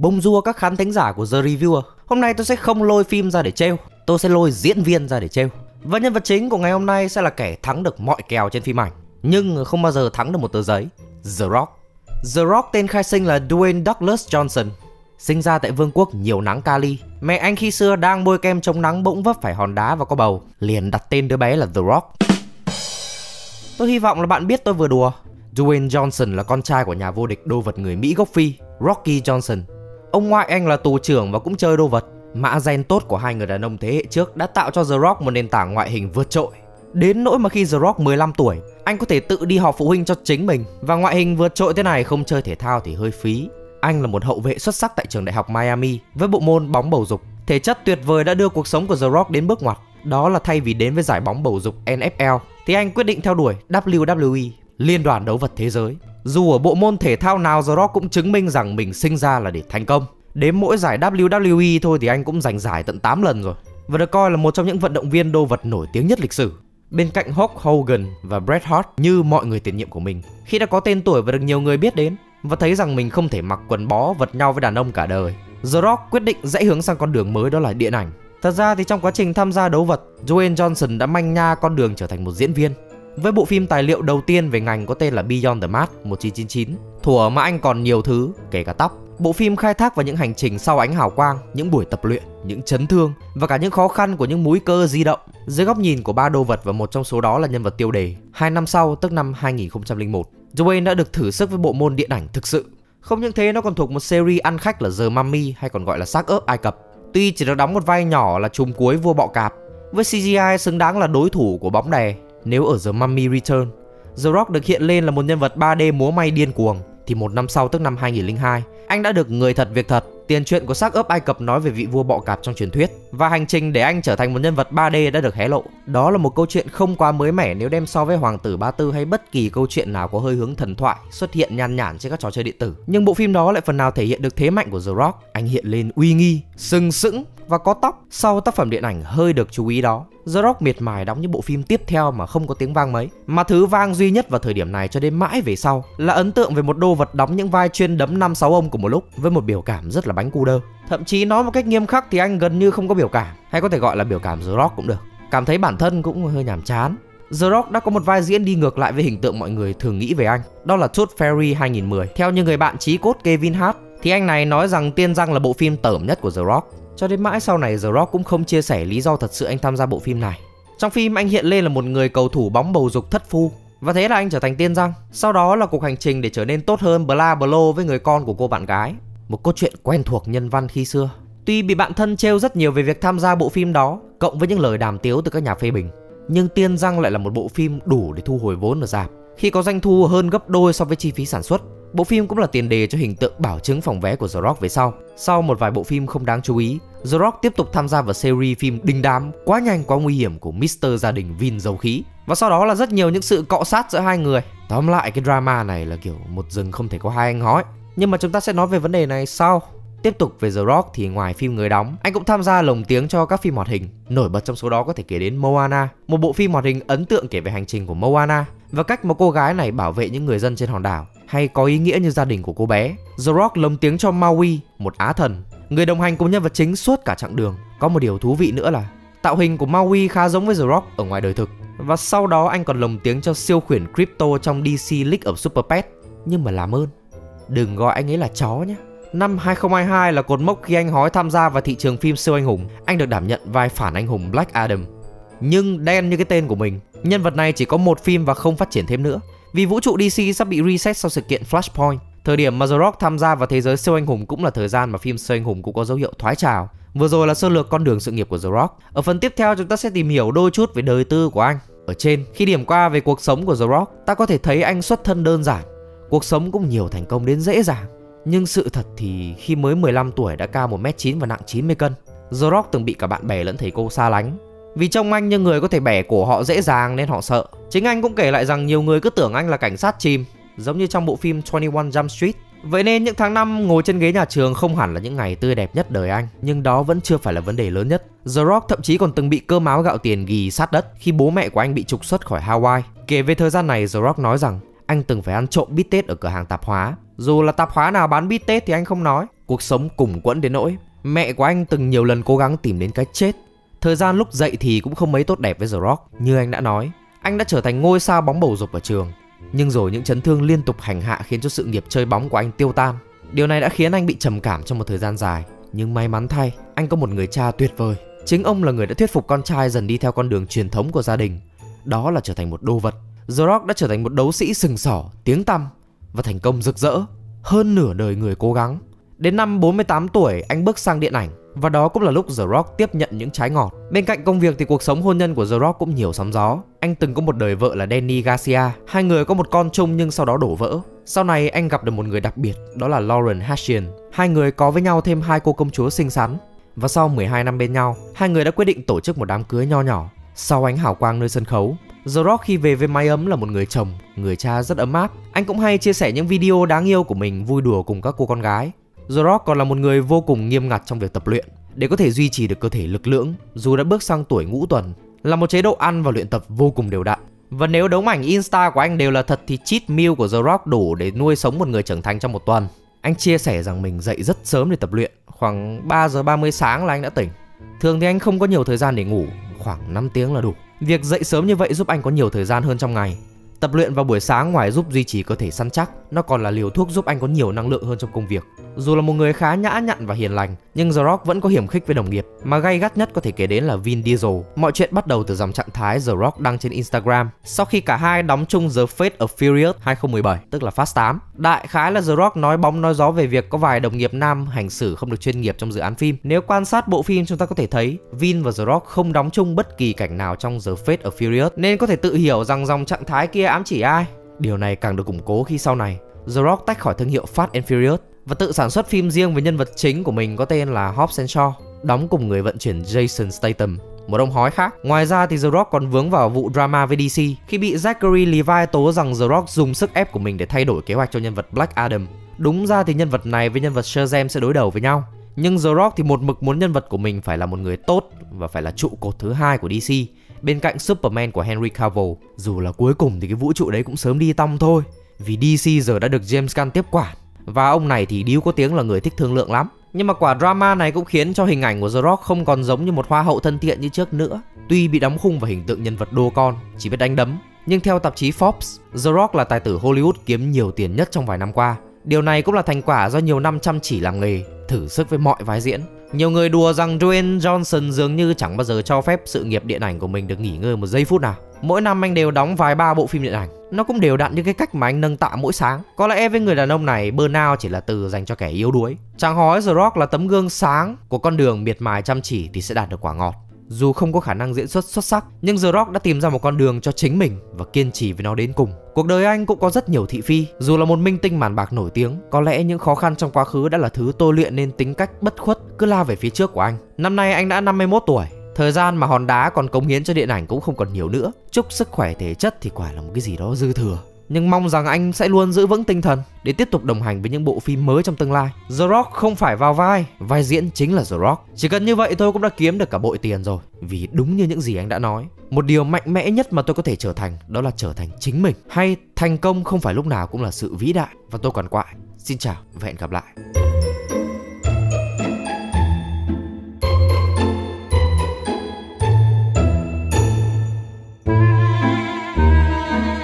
Bonjour các khán thính giả của The Reviewer. Hôm nay tôi sẽ không lôi phim ra để trêu, tôi sẽ lôi diễn viên ra để trêu. Và nhân vật chính của ngày hôm nay sẽ là kẻ thắng được mọi kèo trên phim ảnh, nhưng không bao giờ thắng được một tờ giấy. The Rock. The Rock tên khai sinh là Dwayne Douglas Johnson. Sinh ra tại vương quốc nhiều nắng Cali. Mẹ anh khi xưa đang bôi kem chống nắng bỗng vấp phải hòn đá và có bầu, liền đặt tên đứa bé là The Rock. Tôi hy vọng là bạn biết tôi vừa đùa. Dwayne Johnson là con trai của nhà vô địch đô vật người Mỹ gốc Phi, Rocky Johnson. Ông ngoại anh là tù trưởng và cũng chơi đô vật. Mã gen tốt của hai người đàn ông thế hệ trước đã tạo cho The Rock một nền tảng ngoại hình vượt trội. Đến nỗi mà khi The Rock 15 tuổi, anh có thể tự đi họp phụ huynh cho chính mình. Và ngoại hình vượt trội thế này không chơi thể thao thì hơi phí. Anh là một hậu vệ xuất sắc tại trường đại học Miami với bộ môn bóng bầu dục. Thể chất tuyệt vời đã đưa cuộc sống của The Rock đến bước ngoặt. Đó là thay vì đến với giải bóng bầu dục NFL thì anh quyết định theo đuổi WWE, Liên đoàn đấu vật thế giới. Dù ở bộ môn thể thao nào, The Rock cũng chứng minh rằng mình sinh ra là để thành công. Đến mỗi giải WWE thôi thì anh cũng giành giải tận 8 lần rồi, và được coi là một trong những vận động viên đô vật nổi tiếng nhất lịch sử. Bên cạnh Hulk Hogan và Bret Hart như mọi người tiền nhiệm của mình, khi đã có tên tuổi và được nhiều người biết đến, và thấy rằng mình không thể mặc quần bó vật nhau với đàn ông cả đời, The Rock quyết định rẽ hướng sang con đường mới, đó là điện ảnh. Thật ra thì trong quá trình tham gia đấu vật, Dwayne Johnson đã manh nha con đường trở thành một diễn viên. Với bộ phim tài liệu đầu tiên về ngành có tên là Beyond the Mask 1999, thuở mà anh còn nhiều thứ, kể cả tóc. Bộ phim khai thác vào những hành trình sau ánh hào quang, những buổi tập luyện, những chấn thương và cả những khó khăn của những múi cơ di động dưới góc nhìn của ba đô vật, và một trong số đó là nhân vật tiêu đề. 2 năm sau, tức năm 2001, Dwayne đã được thử sức với bộ môn điện ảnh thực sự. Không những thế, nó còn thuộc một series ăn khách là The Mummy, hay còn gọi là xác ướp Ai Cập. Tuy chỉ được đóng một vai nhỏ là trùm cuối vua bọ cạp, với CGI xứng đáng là đối thủ của bóng đè. Nếu ở The Mummy Return, The Rock được hiện lên là một nhân vật 3D múa may điên cuồng, thì một năm sau, tức năm 2002, anh đã được Người thật việc thật, tiền truyện của xác ướp Ai Cập nói về vị vua bọ cạp trong truyền thuyết, và hành trình để anh trở thành một nhân vật 3D đã được hé lộ. Đó là một câu chuyện không quá mới mẻ nếu đem so với Hoàng tử Ba Tư hay bất kỳ câu chuyện nào có hơi hướng thần thoại xuất hiện nhan nhản trên các trò chơi điện tử. Nhưng bộ phim đó lại phần nào thể hiện được thế mạnh của The Rock. Anh hiện lên uy nghi, sừng sững và có tóc. Sau tác phẩm điện ảnh hơi được chú ý đó, The Rock miệt mài đóng những bộ phim tiếp theo mà không có tiếng vang mấy. Mà thứ vang duy nhất vào thời điểm này cho đến mãi về sau là ấn tượng về một đô vật đóng những vai chuyên đấm 5-6 ông cùng một lúc với một biểu cảm rất là bánh cu đơ. Thậm chí nói một cách nghiêm khắc thì anh gần như không có biểu cảm, hay có thể gọi là biểu cảm The Rock cũng được. Cảm thấy bản thân cũng hơi nhàm chán. The Rock đã có một vai diễn đi ngược lại với hình tượng mọi người thường nghĩ về anh, đó là Tooth Fairy 2010. Theo như người bạn chí cốt Kevin Hart thì anh này nói rằng Tiên Răng là bộ phim tởm nhất của The Rock. Cho đến mãi sau này, The Rock cũng không chia sẻ lý do thật sự anh tham gia bộ phim này. Trong phim anh hiện lên là một người cầu thủ bóng bầu dục thất phu, và thế là anh trở thành Tiên Răng. Sau đó là cuộc hành trình để trở nên tốt hơn bla blo với người con của cô bạn gái. Một câu chuyện quen thuộc nhân văn khi xưa. Tuy bị bạn thân trêu rất nhiều về việc tham gia bộ phim đó, cộng với những lời đàm tiếu từ các nhà phê bình, nhưng Tiên Răng lại là một bộ phim đủ để thu hồi vốn ở rạp, khi có doanh thu hơn gấp đôi so với chi phí sản xuất. Bộ phim cũng là tiền đề cho hình tượng bảo chứng phòng vé của The Rock về sau. Sau một vài bộ phim không đáng chú ý, The Rock tiếp tục tham gia vào series phim đình đám Quá nhanh quá nguy hiểm của Mr. Gia đình Vin dầu khí. Và sau đó là rất nhiều những sự cọ sát giữa hai người. Tóm lại cái drama này là kiểu một rừng không thể có hai anh hói. Nhưng mà chúng ta sẽ nói về vấn đề này sau. Tiếp tục về The Rock thì ngoài phim người đóng, anh cũng tham gia lồng tiếng cho các phim hoạt hình. Nổi bật trong số đó có thể kể đến Moana, một bộ phim hoạt hình ấn tượng kể về hành trình của Moana và cách mà cô gái này bảo vệ những người dân trên hòn đảo, hay có ý nghĩa như gia đình của cô bé. The Rock lồng tiếng cho Maui, một Á thần, người đồng hành cùng nhân vật chính suốt cả chặng đường. Có một điều thú vị nữa là tạo hình của Maui khá giống với The Rock ở ngoài đời thực. Và sau đó anh còn lồng tiếng cho siêu khuyển Crypto trong DC League of Super Pets. Nhưng mà làm ơn, đừng gọi anh ấy là chó nhé. Năm 2022 là cột mốc khi anh hói tham gia vào thị trường phim siêu anh hùng. Anh được đảm nhận vai phản anh hùng Black Adam. Nhưng đen như cái tên của mình, nhân vật này chỉ có một phim và không phát triển thêm nữa, vì vũ trụ DC sắp bị reset sau sự kiện Flashpoint. Thời điểm mà The Rock tham gia vào thế giới siêu anh hùng cũng là thời gian mà phim siêu anh hùng cũng có dấu hiệu thoái trào. Vừa rồi là sơ lược con đường sự nghiệp của The Rock. Ở phần tiếp theo chúng ta sẽ tìm hiểu đôi chút về đời tư của anh. Ở trên, khi điểm qua về cuộc sống của The Rock, ta có thể thấy anh xuất thân đơn giản, cuộc sống cũng nhiều thành công đến dễ dàng. Nhưng sự thật thì khi mới 15 tuổi đã cao 1m9 và nặng 90 cân, The Rock từng bị cả bạn bè lẫn thầy cô xa lánh. Vì trông anh như người có thể bẻ cổ họ dễ dàng nên họ sợ. Chính anh cũng kể lại rằng nhiều người cứ tưởng anh là cảnh sát chìm, giống như trong bộ phim 21 Jump Street. Vậy nên những tháng năm ngồi trên ghế nhà trường không hẳn là những ngày tươi đẹp nhất đời anh. Nhưng đó vẫn chưa phải là vấn đề lớn nhất. The Rock thậm chí còn từng bị cơm áo gạo tiền ghì sát đất khi bố mẹ của anh bị trục xuất khỏi Hawaii. Kể về thời gian này, The Rock nói rằng anh từng phải ăn trộm bít tết ở cửa hàng tạp hóa. Dù là tạp hóa nào bán bít tết thì anh không nói. Cuộc sống cùng quẫn đến nỗi mẹ của anh từng nhiều lần cố gắng tìm đến cái chết. Thời gian lúc dậy thì cũng không mấy tốt đẹp với The Rock. Như anh đã nói, anh đã trở thành ngôi sao bóng bầu dục ở trường. Nhưng rồi những chấn thương liên tục hành hạ khiến cho sự nghiệp chơi bóng của anh tiêu tan. Điều này đã khiến anh bị trầm cảm trong một thời gian dài. Nhưng may mắn thay, anh có một người cha tuyệt vời. Chính ông là người đã thuyết phục con trai dần đi theo con đường truyền thống của gia đình. Đó là trở thành một đô vật. The Rock đã trở thành một đấu sĩ sừng sỏ, tiếng tăm và thành công rực rỡ. Hơn nửa đời người cố gắng. Đến năm 48 tuổi, anh bước sang điện ảnh. Và đó cũng là lúc The Rock tiếp nhận những trái ngọt. Bên cạnh công việc thì cuộc sống hôn nhân của The Rock cũng nhiều sóng gió. Anh từng có một đời vợ là Danny Garcia. Hai người có một con chung nhưng sau đó đổ vỡ. Sau này anh gặp được một người đặc biệt, đó là Lauren Hashian. Hai người có với nhau thêm 2 cô công chúa xinh xắn. Và sau 12 năm bên nhau, hai người đã quyết định tổ chức một đám cưới nho nhỏ. Sau ánh hào quang nơi sân khấu, The Rock khi về với mái ấm là một người chồng, người cha rất ấm áp. Anh cũng hay chia sẻ những video đáng yêu của mình vui đùa cùng các cô con gái. The Rock còn là một người vô cùng nghiêm ngặt trong việc tập luyện để có thể duy trì được cơ thể lực lưỡng dù đã bước sang tuổi ngũ tuần, là một chế độ ăn và luyện tập vô cùng đều đặn. Và nếu đống ảnh Insta của anh đều là thật thì cheat meal của The Rock đủ để nuôi sống một người trưởng thành trong một tuần. Anh chia sẻ rằng mình dậy rất sớm để tập luyện, khoảng 3 giờ 30 sáng là anh đã tỉnh. Thường thì anh không có nhiều thời gian để ngủ, khoảng 5 tiếng là đủ. Việc dậy sớm như vậy giúp anh có nhiều thời gian hơn trong ngày. Tập luyện vào buổi sáng ngoài giúp duy trì cơ thể săn chắc, nó còn là liều thuốc giúp anh có nhiều năng lượng hơn trong công việc. Dù là một người khá nhã nhặn và hiền lành, nhưng The Rock vẫn có hiểm khích với đồng nghiệp, mà gay gắt nhất có thể kể đến là Vin Diesel. Mọi chuyện bắt đầu từ dòng trạng thái The Rock đăng trên Instagram sau khi cả hai đóng chung The Fast and Furious 2017, tức là Fast 8. Đại khái là The Rock nói bóng nói gió về việc có vài đồng nghiệp nam hành xử không được chuyên nghiệp trong dự án phim. Nếu quan sát bộ phim, chúng ta có thể thấy Vin và The Rock không đóng chung bất kỳ cảnh nào trong The Fast and Furious, nên có thể tự hiểu rằng dòng trạng thái kia ám chỉ ai. Điều này càng được củng cố khi sau này The Rock tách khỏi thương hiệu Fast and Furious và tự sản xuất phim riêng với nhân vật chính của mình có tên là Hobbs and Shaw, đóng cùng người vận chuyển Jason Statham, một ông hói khác. Ngoài ra thì The Rock còn vướng vào vụ drama với DC khi bị Zachary Levi tố rằng The Rock dùng sức ép của mình để thay đổi kế hoạch cho nhân vật Black Adam. Đúng ra thì nhân vật này với nhân vật Shazam sẽ đối đầu với nhau, nhưng The Rock thì một mực muốn nhân vật của mình phải là một người tốt và phải là trụ cột thứ hai của DC bên cạnh Superman của Henry Cavill. Dù là cuối cùng thì cái vũ trụ đấy cũng sớm đi tăm thôi, vì DC giờ đã được James Gunn tiếp quản. Và ông này thì điếu có tiếng là người thích thương lượng lắm. Nhưng mà quả drama này cũng khiến cho hình ảnh của The Rock không còn giống như một hoa hậu thân thiện như trước nữa. Tuy bị đóng khung vào hình tượng nhân vật đô con, chỉ biết đánh đấm, nhưng theo tạp chí Forbes, The Rock là tài tử Hollywood kiếm nhiều tiền nhất trong vài năm qua. Điều này cũng là thành quả do nhiều năm chăm chỉ làm nghề, thử sức với mọi vai diễn. Nhiều người đùa rằng Dwayne Johnson dường như chẳng bao giờ cho phép sự nghiệp điện ảnh của mình được nghỉ ngơi một giây phút nào. Mỗi năm anh đều đóng vài ba bộ phim điện ảnh. Nó cũng đều đặn như cái cách mà anh nâng tạ mỗi sáng. Có lẽ với người đàn ông này, burnout chỉ là từ dành cho kẻ yếu đuối. Chàng hói The Rock là tấm gương sáng của con đường miệt mài chăm chỉ thì sẽ đạt được quả ngọt. Dù không có khả năng diễn xuất xuất sắc, nhưng The Rock đã tìm ra một con đường cho chính mình và kiên trì với nó đến cùng. Cuộc đời anh cũng có rất nhiều thị phi. Dù là một minh tinh màn bạc nổi tiếng, có lẽ những khó khăn trong quá khứ đã là thứ tôi luyện nên tính cách bất khuất cứ lao về phía trước của anh. Năm nay anh đã 51 tuổi. Thời gian mà hòn đá còn cống hiến cho điện ảnh cũng không còn nhiều nữa. Chúc sức khỏe thể chất thì quả là một cái gì đó dư thừa. Nhưng mong rằng anh sẽ luôn giữ vững tinh thần để tiếp tục đồng hành với những bộ phim mới trong tương lai. The Rock không phải vào vai diễn chính là The Rock. Chỉ cần như vậy thôi cũng đã kiếm được cả bội tiền rồi. Vì đúng như những gì anh đã nói, một điều mạnh mẽ nhất mà tôi có thể trở thành đó là trở thành chính mình. Hay thành công không phải lúc nào cũng là sự vĩ đại. Và tôi còn quại. Xin chào và hẹn gặp lại.